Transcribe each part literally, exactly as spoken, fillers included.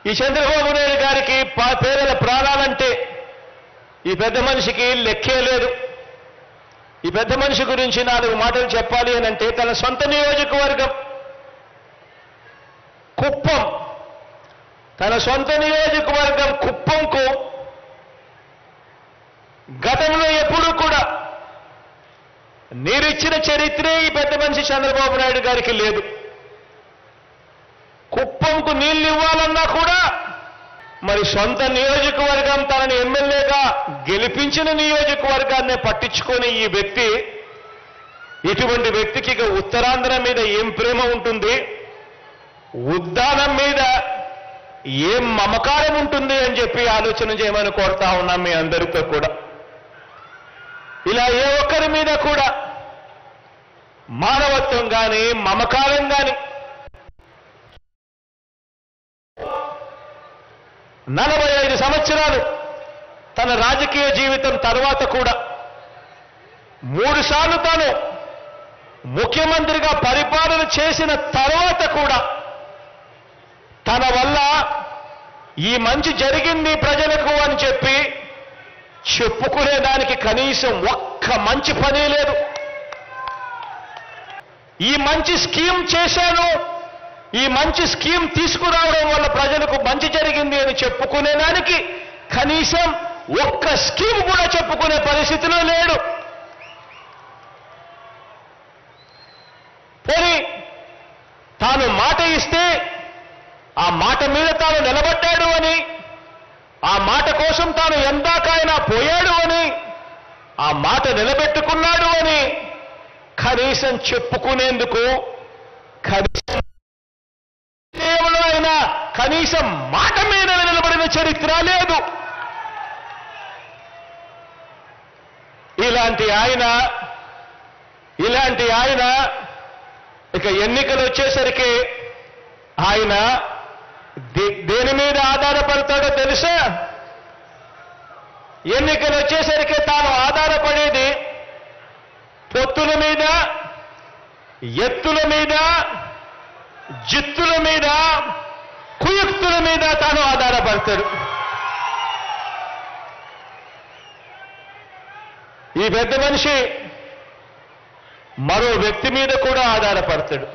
ఈ చంద్రబాబు నాయుడు గారికి పేదల ప్రాణాలంటే ఈ పెద్ద మనిషికి లెక్కే లేదు. ఈ పెద్ద మనిషి గురించి నాలుగు మాటలు చెప్పాలి అని అంటే తన సొంత నియోజకవర్గం కుప్పం, తన సొంత నియోజకవర్గం కుప్పంకు గతంలో ఎప్పుడూ కూడా నీరిచ్చిన చరిత్రే ఈ పెద్ద మనిషి చంద్రబాబు నాయుడు గారికి లేదు. కుప్పంకు నీళ్లు ఇవ్వాలన్నా కూడా మరి సొంత నియోజకవర్గం తనని ఎమ్మెల్యేగా గెలిపించిన నియోజకవర్గాన్నే పట్టించుకొని ఈ వ్యక్తి, ఇటువంటి వ్యక్తికి ఇక ఉత్తరాంధ్ర మీద ఏం ప్రేమ ఉంటుంది, ఉద్దానం మీద ఏం మమకారం ఉంటుంది అని చెప్పి ఆలోచన చేయమని కోరుతా ఉన్నాం మీ అందరితో కూడా. ఇలా ఏ ఒక్కరి మీద కూడా మానవత్వం కానీ మమకారం కానీ నలభై ఐదు సంవత్సరాలు తన రాజకీయ జీవితం తర్వాత కూడా మూడు సార్లు తాను ముఖ్యమంత్రిగా పరిపాలన చేసిన తర్వాత కూడా తన వల్ల ఈ మంచి జరిగింది ప్రజలకు అని చెప్పి చెప్పుకునేదానికి కనీసం ఒక్క మంచి పని లేదు. ఈ మంచి స్కీమ్ చేశాను, ఈ మంచి స్కీమ్ తీసుకురావడం వల్ల ప్రజలకు మంచి జరిగింది అని చెప్పుకునేదానికి కనీసం ఒక్క స్కీమ్ కూడా చెప్పుకునే పరిస్థితిలో లేడు. పోనీ తాను మాట ఇస్తే ఆ మాట మీద తాను నిలబడ్డాడు అని, ఆ మాట కోసం తాను ఎందాకైనా పోయాడు అని, ఆ మాట నిలబెట్టుకున్నాడు అని కనీసం చెప్పుకునేందుకు కనీసం అయినా కనీసం మాట మీద నిలబడిన చరిత్ర లేదు. ఇలాంటి ఆయన ఇలాంటి ఆయన ఇక ఎన్నికలు వచ్చేసరికి ఆయన దేని మీద ఆధారపడతాడో తెలుసా? ఎన్నికలు వచ్చేసరికి తాను ఆధారపడేది పొత్తుల మీద, ఎత్తుల మీద, జిత్తుల మీద, కుయుక్తుల మీద తాను ఆధారపడతాడు. ఈ పెద్ద మనిషి మరో వ్యక్తి మీద కూడా ఆధారపడతాడు.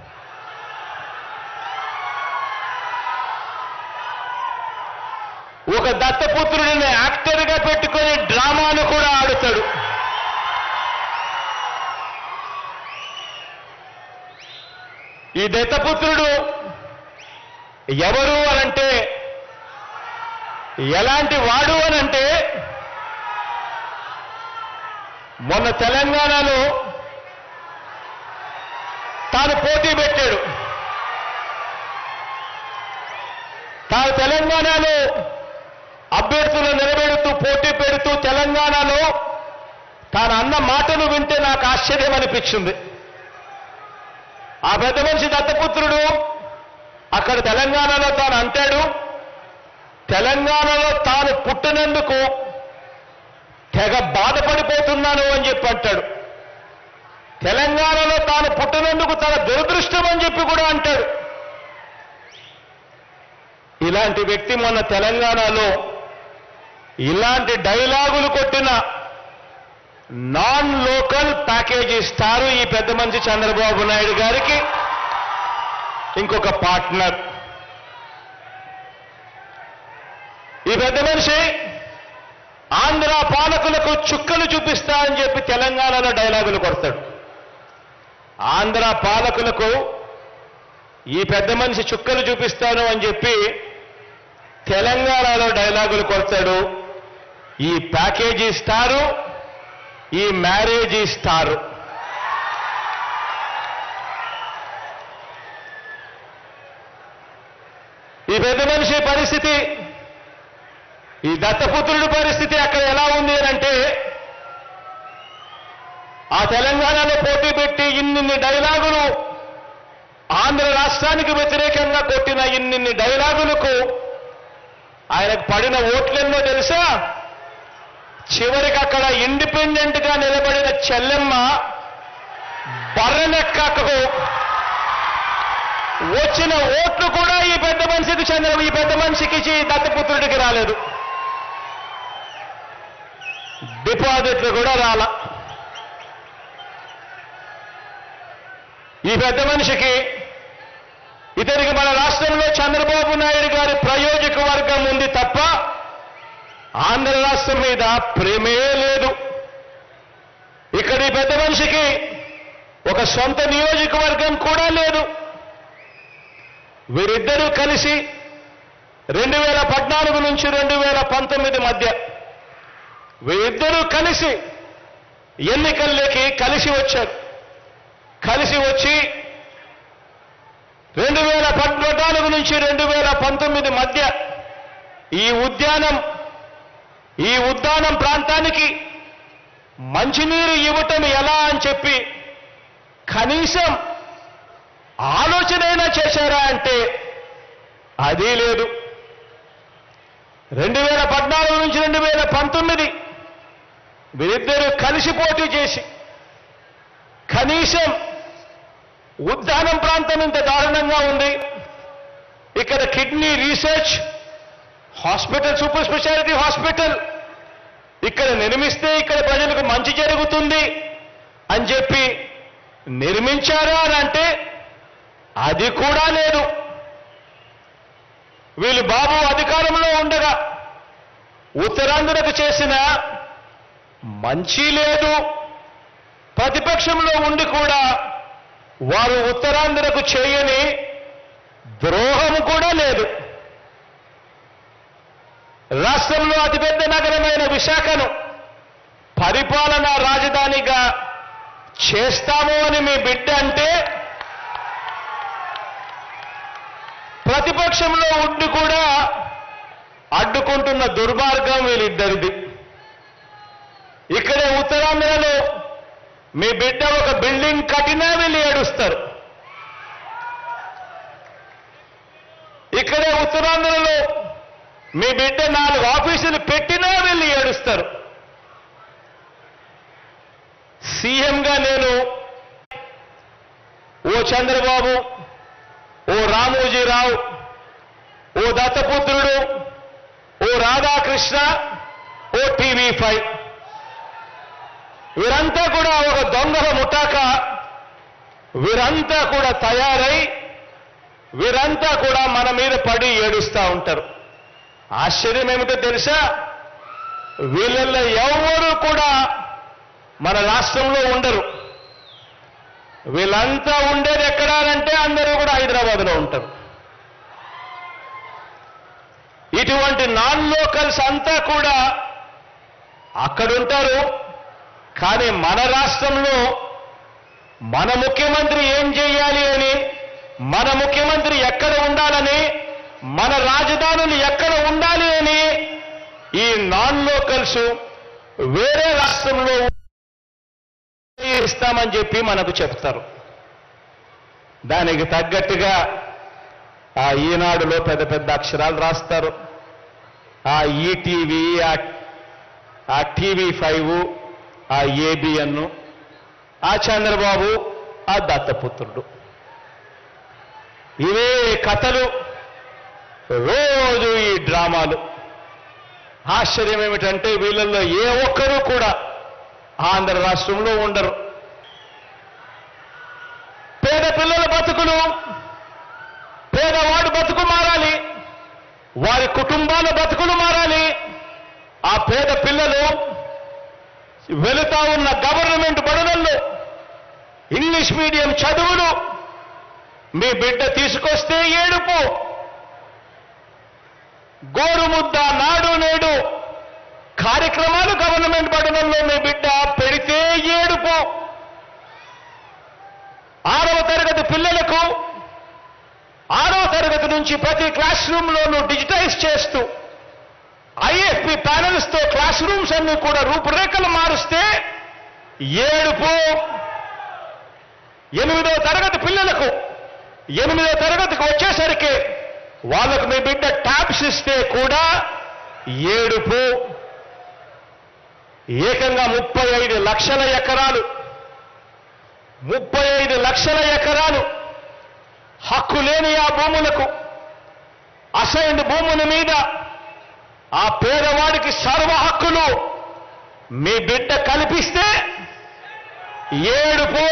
ఒక దత్తపుత్రుడిని యాక్టర్గా పెట్టుకొని డ్రామాను కూడా ఆడుతాడు. ఈ దత్తపుత్రుడు ఎవరు అనంటే, ఎలాంటి వాడు అనంటే, మొన్న తెలంగాణలో తాను పోటీ పెట్టాడు. తాను తెలంగాణలో అభ్యర్థులు నిలబెడుతూ పోటీ పెడుతూ తెలంగాణలో తాను అన్న మాటలు వింటే నాకు ఆశ్చర్యం అనిపించింది. ఆ పెద్ద మనిషి దత్తపుత్రుడు అక్కడ తెలంగాణలో తాను అంటాడు, తెలంగాణలో తాను పుట్టినందుకు తెగ బాధపడిపోతున్నాను అని చెప్పి అంటాడు. తెలంగాణలో తాను పుట్టినందుకు తన దురదృష్టం అని చెప్పి కూడా అంటాడు. ఇలాంటి వ్యక్తి మొన్న తెలంగాణలో ఇలాంటి డైలాగులు కొట్టిన నాన్ లోకల్ ప్యాకేజ్ ఇస్తారు ఈ పెద్ద మనిషి చంద్రబాబు నాయుడు గారికి ఇంకొక పార్ట్నర్. ఈ పెద్ద మనిషి ఆంధ్ర పాలకులకు చుక్కలు చూపిస్తా అని చెప్పి తెలంగాణలో డైలాగులు కొడతాడు. ఆంధ్ర పాలకులకు ఈ పెద్ద మనిషి చుక్కలు చూపిస్తాను అని చెప్పి తెలంగాణలో డైలాగులు కొడతాడు. ఈ ప్యాకేజీ ఇస్తారు, ఈ మ్యారేజ్ ఇస్తారు. ఈ పెద్ద మనిషి పరిస్థితి, ఈ దత్తపుత్రుడి పరిస్థితి అక్కడ ఎలా ఉంది అంటే, ఆ తెలంగాణలో పోటీ పెట్టి ఇన్నిన్ని డైలాగులు ఆంధ్ర రాష్ట్రానికి వ్యతిరేకంగా కొట్టిన ఇన్నిన్ని డైలాగులకు ఆయనకు పడిన ఓట్లెన్నో తెలుసా? చివరికి అక్కడ ఇండిపెండెంట్ గా నిలబడిన చెల్లెమ్మ బర్రెనెక్కకు వచ్చిన ఓట్లు కూడా ఈ పెద్ద మనిషికి చంద్ర ఈ పెద్ద మనిషికి ఇచ్చి దత్తపుత్రుడికి రాలేదు. డిపాజిట్లు కూడా రాల. ఈ పెద్ద మనిషికి ఇతనికి మన రాష్ట్రంలో చంద్రబాబు నాయుడు గారి ప్రయోజక వర్గం ఉంది తప్ప ఆంధ్ర రాష్ట్రం మీద ప్రేమే లేదు. ఇక్కడ ఈ పెద్ద మనిషికి ఒక సొంత నియోజకవర్గం కూడా లేదు. వీరిద్దరూ కలిసి రెండు వేల పద్నాలుగు నుంచి రెండు వేల పంతొమ్మిది మధ్య వీరిద్దరూ కలిసి ఎన్నికల్లోకి కలిసి వచ్చారు. కలిసి వచ్చి రెండు వేల పద్నాలుగు నుంచి రెండు వేల పంతొమ్మిది మధ్య ఈ ఉద్యానం ఈ ఉద్యానం ప్రాంతానికి మంచినీరు ఇవ్వటం ఎలా అని చెప్పి కనీసం ఆలోచనైనా చేశారా అంటే అది లేదు. రెండు వేల పద్నాలుగు నుంచి రెండు వేల పంతొమ్మిది వీరిద్దరూ కలిసి పోటీ చేసి కనీసం ఉద్యానం ప్రాంతం ఇంత దారుణంగా ఉంది, ఇక్కడ kidney research hospital super speciality hospital ఇక్కడ నిర్మిస్తే ఇక్కడ ప్రజలకు మంచి జరుగుతుంది అని చెప్పి నిర్మించారా అని అంటే అది కూడా లేదు. వీళ్ళు బాబు అధికారంలో ఉండగా ఉత్తరాంధ్రకు చేసిన మంచి లేదు. ప్రతిపక్షంలో ఉండి కూడా వారు ఉత్తరాంధ్రకు చేయని ద్రోహం కూడా లేదు. రాష్ట్రంలో అతిపెద్ద నగరమైన విశాఖను పరిపాలనా రాజధానిగా చేస్తాము అని మీ బిడ్డ అంటే ప్రతిపక్షంలో ఉండి కూడా అడ్డుకుంటున్న దుర్మార్గం వీళ్ళిద్దరిది. ఇక్కడే ఉత్తరాంధ్రలో మీ బిడ్డ ఒక బిల్డింగ్ కట్టినా వీళ్ళు ఏడుస్తారు. ఇక్కడే ఉత్తరాంధ్రలో మీ బిడ్డ నాలుగు ఆఫీసులు పెట్టినా వీళ్ళు ఏడుస్తారు. సీఎంగా నేను ఓ చంద్రబాబు, ఓ రామోజీరావు, ఓ దత్తపుత్రుడు, ఓ రాధాకృష్ణ, ఓ టీవీ ఫైవ్ వీరంతా కూడా ఒక దొంగల ముఠాక వీరంతా కూడా తయారై వీరంతా కూడా మన మీద పడి ఏడుస్తూ ఉంటారు. ఆశ్చర్యం ఏమిటో తెలుసా, వీళ్ళల్లో ఎవరు కూడా మన రాష్ట్రంలో ఉండరు. వీళ్ళంతా ఉండేది ఎక్కడానంటే అందరూ కూడా హైదరాబాద్లో ఉంటారు. ఇటువంటి నాన్ లోకల్స్ అంతా కూడా అక్కడుంటారు. కానీ మన రాష్ట్రంలో మన ముఖ్యమంత్రి ఏం చేయాలి అని, మన ముఖ్యమంత్రి ఎక్కడ ఉండాలని, మన రాజధానులు ఎక్కడ ఉండాలి అని ఈ నాన్ లోకల్స్ వేరే రాష్ట్రంలో ఇస్తామని చెప్పి మనకు చెప్తారు. దానికి తగ్గట్టుగా ఆ ఈనాడులో పెద్ద పెద్ద అక్షరాలు రాస్తారు. ఆ ఈటీవీ, ఆ టీవీ ఫైవ్, ఆ ఏబిఎన్, ఆ చంద్రబాబు, ఆ దత్తపుత్రుడు, ఇవే కథలు, రోజు ఈ డ్రామాలు. ఆశ్చర్యం ఏమిటంటే వీళ్ళల్లో ఏ ఒక్కరూ కూడా ఆంధ్ర రాష్ట్రంలో ఉండరు. పేద పిల్లల బతుకులు, పేదవాడు బతుకు మారాలి, వారి కుటుంబాల బతుకులు మారాలి. ఆ పేద పిల్లలు వెళుతా ఉన్న గవర్నమెంట్ బడులలో ఇంగ్లీష్ మీడియం చదువులు మీ బిడ్డ తీసుకొస్తే ఏడుపు, గోరుముద్ద, నాడు నేడు కార్యక్రమాలు గవర్నమెంట్ బడులలో మీ బిడ్డ పెడితే ఏడుపు. ఆరవ తరగతి పిల్లలకు ఆరవ తరగతి నుంచి ప్రతి క్లాస్ రూమ్లోనూ డిజిటైజ్ చేస్తూ ఐఎఫ్పి ప్యానల్స్ తో క్లాస్ రూమ్స్ అన్ని కూడా రూపురేఖలు మారుస్తే ఏడుపు. ఎనిమిదో తరగతి పిల్లలకు ఎనిమిదో తరగతికి వచ్చేసరికి వాళ్ళకు మీ బిడ్డ ట్యాబ్స్ ఇస్తే కూడా ఏడుపు. ఏకంగా ముప్పై ఐదు లక్షల ఎకరాలు ముప్పై ఐదు లక్షల ఎకరాలు హక్కు లేని ఆ భూములకు, అసైన్డ్ భూముల మీద ఆ పేదవాడికి సర్వ హక్కులు మీ బిడ్డ కల్పిస్తే ఏడుపు,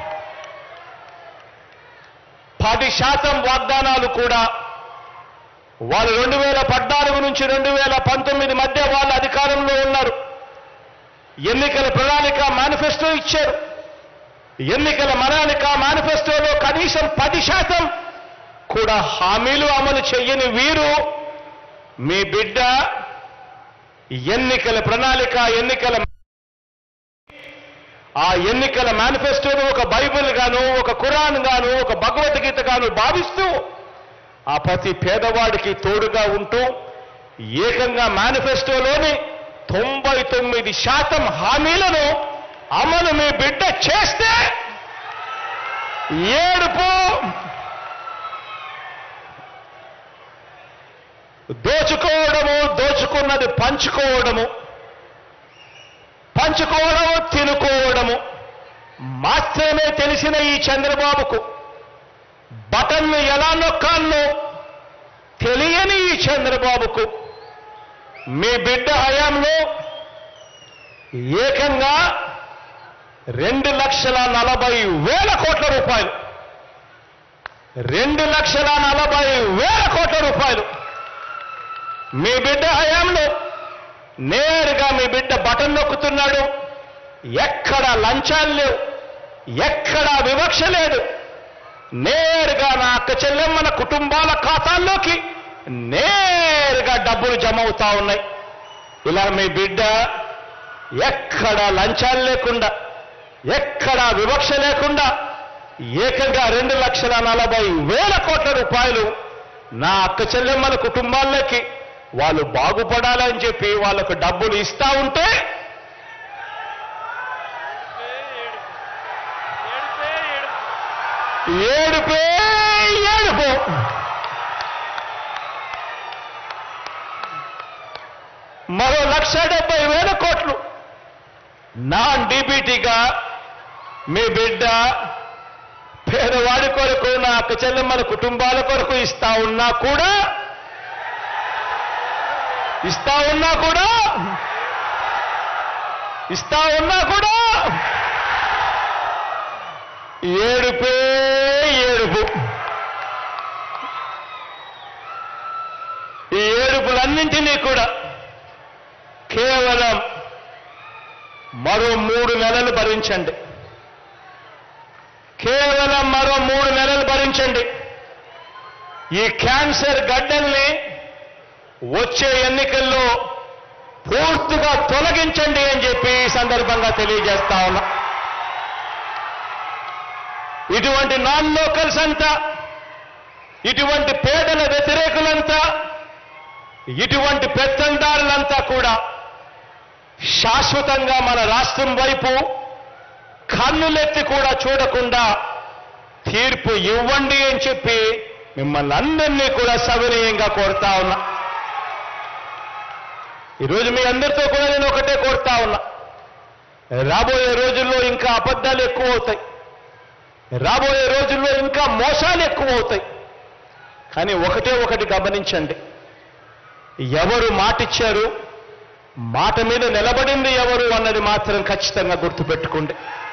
పది శాతం వాగ్దానాలు కూడా వాళ్ళు రెండు వేల పద్నాలుగు నుంచి రెండు వేల పంతొమ్మిది మధ్య వాళ్ళు అధికారంలో ఉన్నారు. ఎన్నికల ప్రణాళిక మేనిఫెస్టో ఇచ్చారు. ఎన్నికల ప్రణాళిక మేనిఫెస్టోలో కనీసం పది శాతం కూడా హామీలు అమలు చేయని వీరు మీ బిడ్డ ఎన్నికల ప్రణాళిక, ఎన్నికల ఆ ఎన్నికల మేనిఫెస్టోను ఒక బైబిల్ గాను, ఒక ఖురాన్ గాను, ఒక భగవద్గీత గాను భావిస్తూ ఆ ప్రతి పేదవాడికి తోడుగా ఉంటూ ఏకంగా మేనిఫెస్టోలోని తొంభై తొమ్మిది శాతం హామీలను అమలు మీ బిడ్డ చేస్తే ఏడుపు, దోచుకోవడము, దోచుకున్నది పంచుకోవడము, పంచుకోవడము తినుకోవడము మాత్రమే తెలిసిన ఈ చంద్రబాబుకు, బటన్ను ఎలా నొక్కాలో తెలియని ఈ చంద్రబాబుకు మీ బిడ్డ హయాంలో ఏకంగా రెండు లక్షల నలభై వేల కోట్ల రూపాయలు రెండు లక్షల నలభై వేల కోట్ల రూపాయలు మీ బిడ్డ హయాంలో నేరుగా మీ బిడ్డ బటన్ నొక్కుతున్నాడు. ఎక్కడా లంచాలు లేవు, ఎక్కడా వివక్ష లేదు. నేరుగా నా అక్క చెల్లెమ్మల కుటుంబాల ఖాతాల్లోకి నేరుగా డబ్బులు జమ అవుతా ఉన్నాయి. ఇలా మీ బిడ్డ ఎక్కడా లంచాలు లేకుండా, ఎక్కడా వివక్ష లేకుండా ఏకంగా రెండు లక్షల నలభై వేల కోట్ల రూపాయలు నా అక్క చెల్లెమ్మల కుటుంబాల్లోకి వాళ్ళు బాగుపడాలని చెప్పి వాళ్ళకు డబ్బులు ఇస్తా ఉంటే ఏడుపే ఏడుపు. మరో లక్ష డెబ్బై వేల కోట్లు నాన్ డీబీటీగా మీ బిడ్డ పేదవాడి కొరకు, నా అక్క చెల్లెమ్మల కుటుంబాల కొరకు ఇస్తా ఉన్నా కూడా ఇస్తా ఉన్నా కూడా ఇస్తా ఉన్నా కూడా ఏడుపే ఏడుపు. ఈ ఏడుపులన్నింటినీ కూడా కేవలం మరో మూడు నెలలు భరించండి. కేవలం మరో మూడు నెలలు భరించండి. ఈ క్యాన్సర్ గడ్డల్ని వచ్చే ఎన్నికల్లో పూర్తిగా తొలగించండి అని చెప్పి ఈ సందర్భంగా తెలియజేస్తా ఉన్నా. ఇటువంటి నాన్ లోకల్స్ అంతా, ఇటువంటి పేదల వ్యతిరేకులంతా, ఇటువంటి పెత్తందారులంతా కూడా శాశ్వతంగా మన రాష్ట్రం వైపు కన్నులెత్తి కూడా చూడకుండా తీర్పు ఇవ్వండి అని చెప్పి మిమ్మల్ని అందరినీ కూడా సవినయంగా కోరుతా ఉన్నా. ఈరోజు మీ అందరితో కూడా నేను ఒకటే కోరుతా ఉన్నా, రాబోయే రోజుల్లో ఇంకా అబద్ధాలు ఎక్కువ అవుతాయి, రాబోయే రోజుల్లో ఇంకా మోసాలు ఎక్కువ అవుతాయి. కానీ ఒకటే ఒకటి గమనించండి, ఎవరు మాటిచ్చారు, మాట మీద నిలబడింది ఎవరు అన్నది మాత్రం ఖచ్చితంగా గుర్తుపెట్టుకోండి.